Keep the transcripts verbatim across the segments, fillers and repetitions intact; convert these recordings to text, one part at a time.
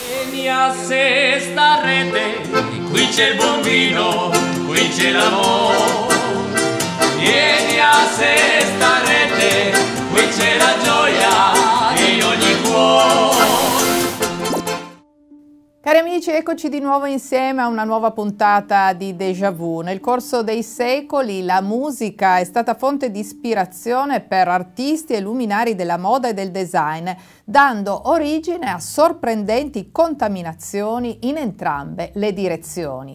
Vieni a Sesta Rete, qui c'è il buon vino, qui c'è l'amore. Vieni a Sesta Rete, qui c'è la gioia in ogni cuore. Cari amici, eccoci di nuovo insieme a una nuova puntata di Déjà Vu. Nel corso dei secoli la musica è stata fonte di ispirazione per artisti e luminari della moda e del design, dando origine a sorprendenti contaminazioni in entrambe le direzioni.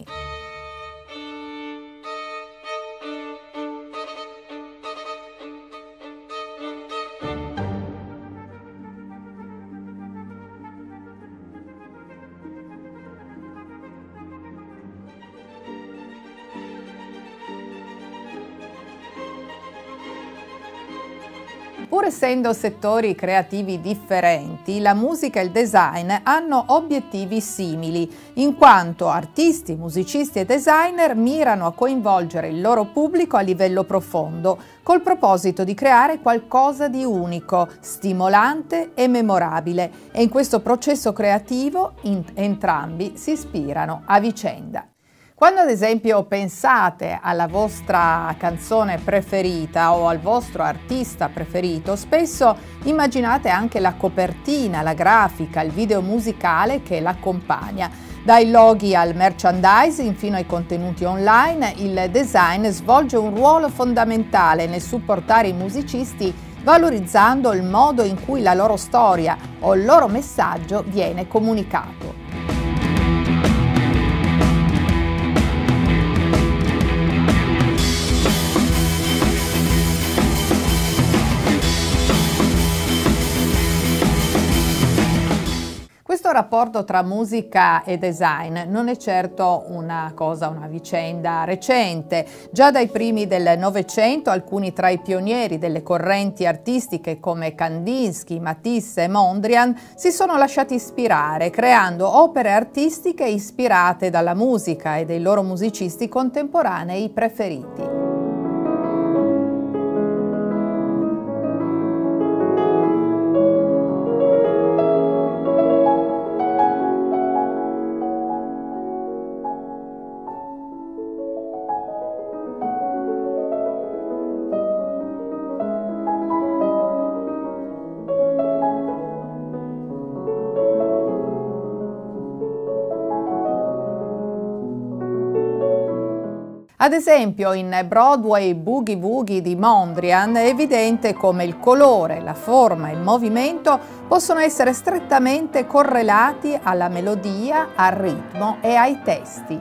Pur essendo settori creativi differenti, la musica e il design hanno obiettivi simili, in quanto artisti, musicisti e designer mirano a coinvolgere il loro pubblico a livello profondo, col proposito di creare qualcosa di unico, stimolante e memorabile. E in questo processo creativo entrambi si ispirano a vicenda. Quando ad esempio pensate alla vostra canzone preferita o al vostro artista preferito, spesso immaginate anche la copertina, la grafica, il video musicale che l'accompagna. Dai loghi al merchandising fino ai contenuti online, il design svolge un ruolo fondamentale nel supportare i musicisti, valorizzando il modo in cui la loro storia o il loro messaggio viene comunicato. Questo rapporto tra musica e design non è certo una cosa, una vicenda recente. Già dai primi del Novecento alcuni tra i pionieri delle correnti artistiche come Kandinsky, Matisse e Mondrian si sono lasciati ispirare, creando opere artistiche ispirate dalla musica e dei loro musicisti contemporanei preferiti. Ad esempio in Broadway Boogie Woogie di Mondrian è evidente come il colore, la forma e il movimento possono essere strettamente correlati alla melodia, al ritmo e ai testi.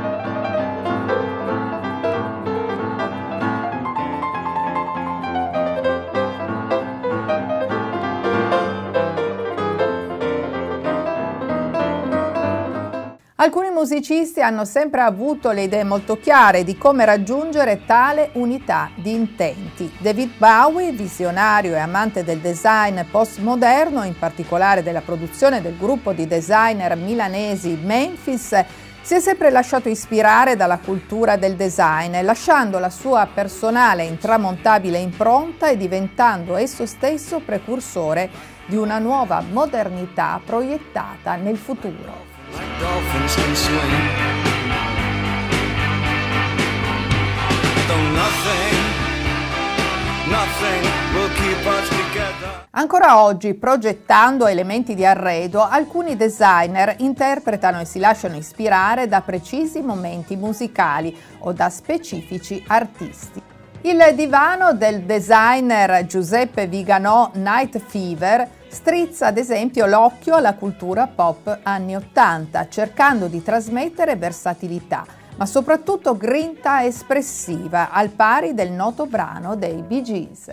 Alcuni musicisti hanno sempre avuto le idee molto chiare di come raggiungere tale unità di intenti. David Bowie, visionario e amante del design postmoderno, in particolare della produzione del gruppo di designer milanesi Memphis, si è sempre lasciato ispirare dalla cultura del design, lasciando la sua personale e intramontabile impronta e diventando esso stesso precursore di una nuova modernità proiettata nel futuro. Like dolphins can swim. Though nothing, nothing will keep us together. Ancora oggi, progettando elementi di arredo, alcuni designer interpretano e si lasciano ispirare da precisi momenti musicali o da specifici artisti. Il divano del designer Giuseppe Viganò Night Fever strizza ad esempio l'occhio alla cultura pop anni ottanta, cercando di trasmettere versatilità, ma soprattutto grinta espressiva, al pari del noto brano dei Bee Gees.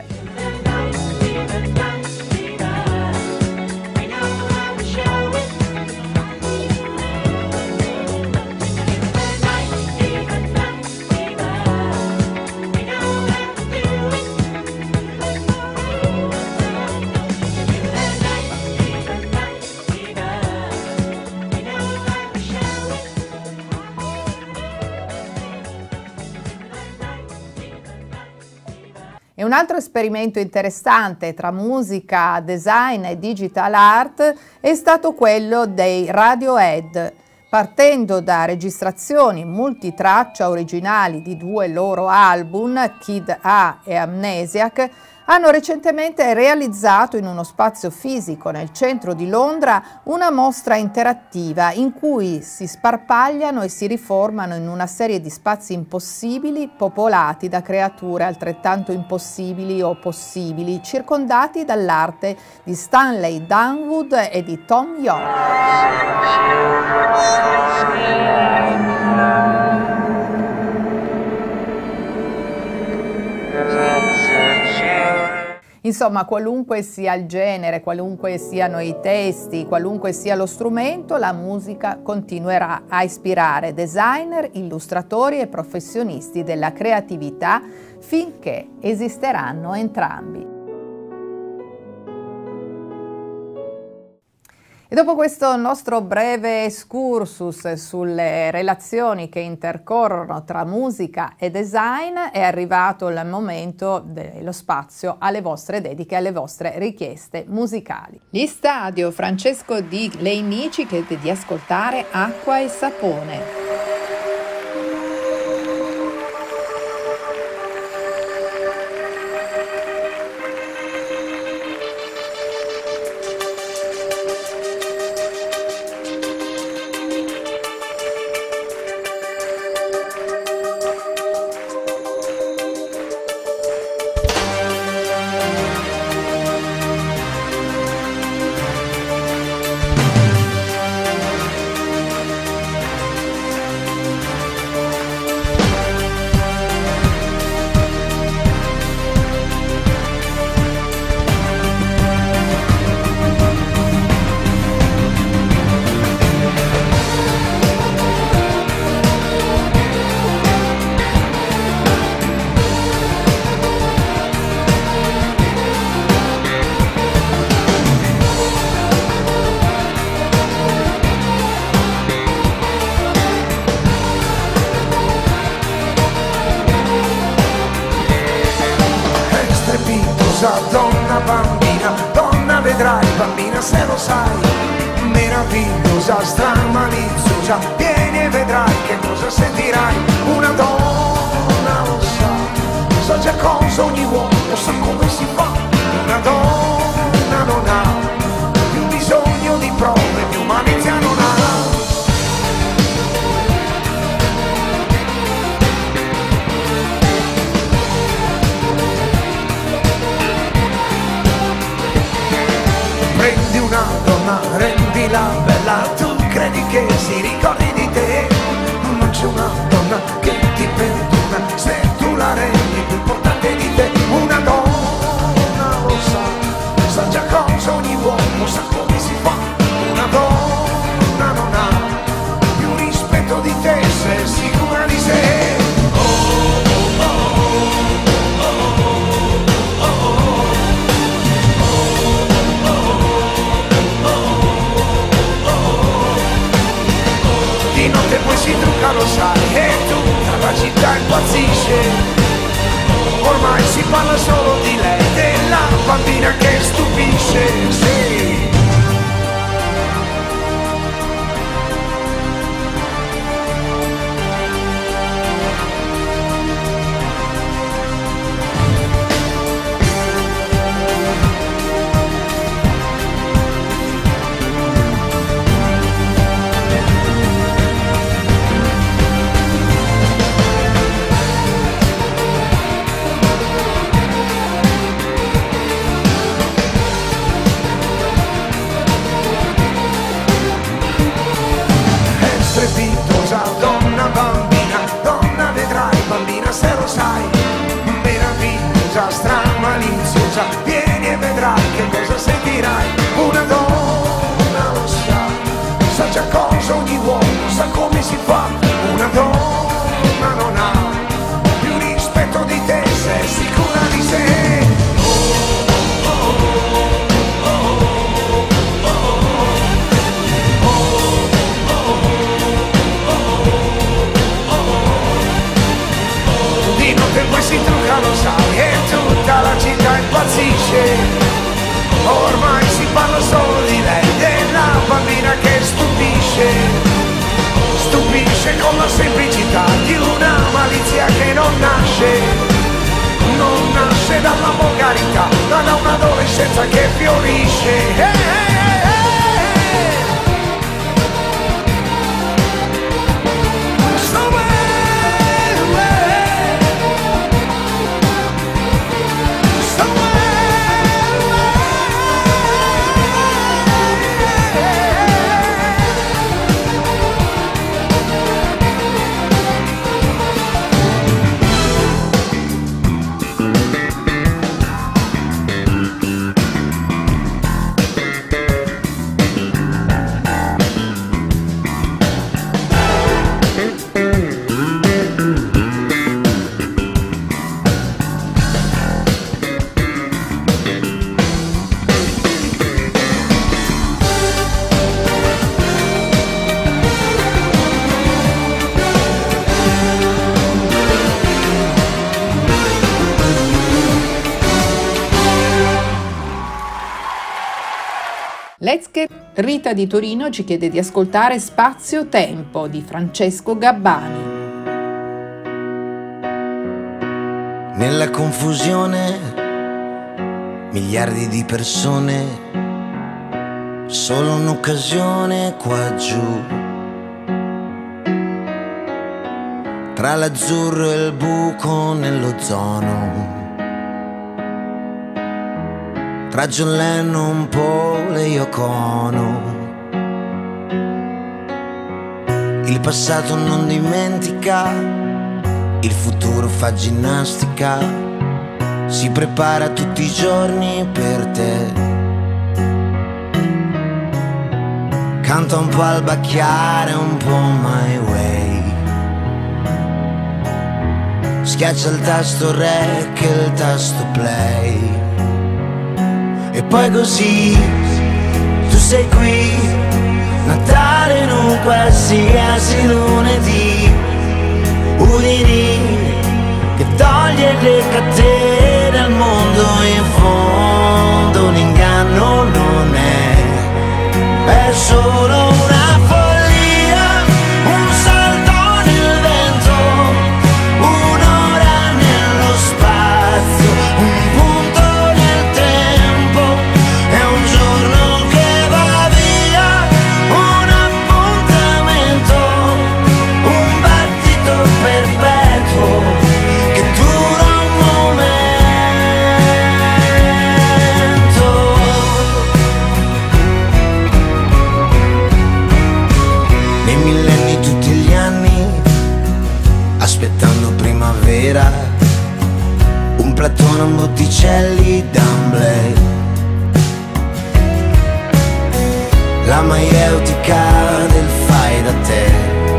E un altro esperimento interessante tra musica, design e digital art è stato quello dei Radiohead. Partendo da registrazioni multitraccia originali di due loro album, Kid A e Amnesiac, hanno recentemente realizzato in uno spazio fisico nel centro di Londra una mostra interattiva in cui si sparpagliano e si riformano in una serie di spazi impossibili popolati da creature altrettanto impossibili o possibili, circondati dall'arte di Stanley Dunwood e di Tom York. Insomma, qualunque sia il genere, qualunque siano i testi, qualunque sia lo strumento, la musica continuerà a ispirare designer, illustratori e professionisti della creatività finché esisteranno entrambi. E dopo questo nostro breve excursus sulle relazioni che intercorrono tra musica e design, è arrivato il momento dello spazio alle vostre dediche, alle vostre richieste musicali. Gli Stadio, Francesco Di Leinici, chiede di ascoltare Acqua e Sapone. Donna bambina, donna vedrai bambina se lo sai, meravigliosa, stramaliziosa, vieni e vedrai che cosa sentirai. Una donna lo sa, sa già cosa ogni uomo, sa come si fa. Una donna non ha più bisogno di prove, più malizia non ha. Prendi una donna, rendila bella, tu credi che si ricordi di te, non c'è una donna che ti perdona se tu la rendi più importante di te. Una donna lo sa, sa già cosa ogni uomo, sa come si fa. Una donna non ha più rispetto di te se è sicura di sé. Di notte poi si trucca, lo sai, e tutta la città impazzisce. Ormai si parla solo di lei, della bambina che stupisce, sì. impazzisce. Ormai si parla solo di lei, della bambina che stupisce, stupisce con la semplicità di una malizia che non nasce, non nasce dalla volgarità, ma da un'adolescenza che fiorisce. Eh, eh, eh, eh. So well, well. So well. Let's Get Rita di Torino ci chiede di ascoltare Spazio Tempo di Francesco Gabbani. Nella confusione, miliardi di persone, solo un'occasione qua giù. Tra l'azzurro e il buco nell'ozono, tra John Lennon, Paul e Yoko Ono. Il passato non dimentica, il futuro fa ginnastica, si prepara tutti i giorni per te. Canta un po' al bacchiare, un po' My Way, schiaccia il tasto rec e il tasto play. E poi così tu sei qui, Natale in un qualsiasi lunedì, Udini che toglie le catene al mondo. In fondo un inganno non è, è solo una follia, un salto nel vento, un'ora nello spazio, un punto nel tempo, è un giorno che va via, un appuntamento, un battito perpetuo che dura un momento. Nei millenni tutti gli anni, aspettando primavera, un Platone, un Botticelli, D'Amblay, la maieutica del fai da te.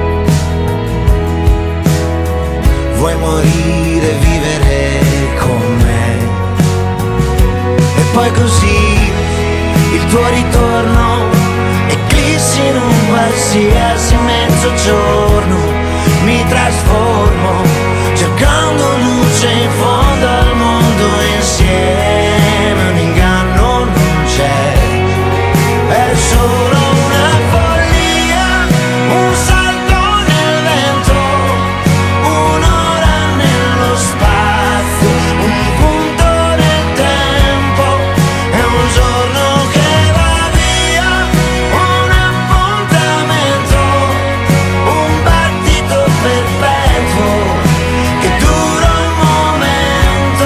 Vuoi morire, vivere con me. E poi così il tuo ritorno eclissi in un qualsiasi mezzogiorno. Mi trasformo cercando luce in fondo al mondo. Insieme un inganno non c'è, è solo una follia, un salto nel vento, un'ora nello spazio, un punto nel tempo, è un giorno che va via, un appuntamento, un battito perpetuo che dura un momento,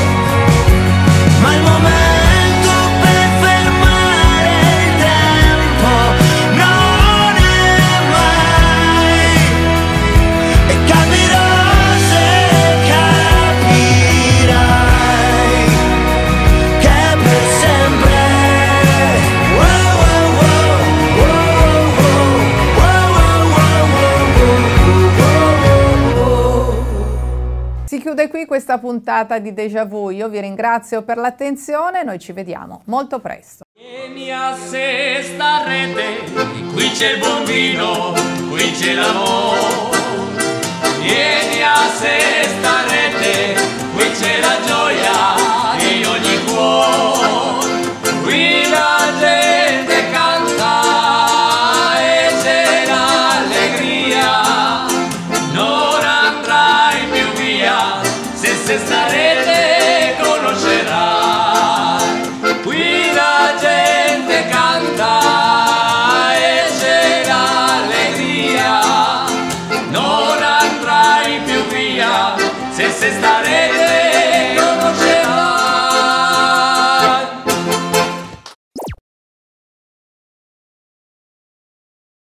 ma il momento per fermare il tempo non è mai. E capirò se capirai che è per sempre. Wow, wow, wow, wow, wow, wow, wow, wow. Si chiude qui questa puntata di Déjà Vu. Io vi ringrazio per l'attenzione, noi ci vediamo molto presto. Vieni a se sta rete, qui c'è il buon vino, qui c'è l'amore. Vieni a se sta rete, qui c'è la gioia in ogni cuore. se sta rete conoscerai, qui la gente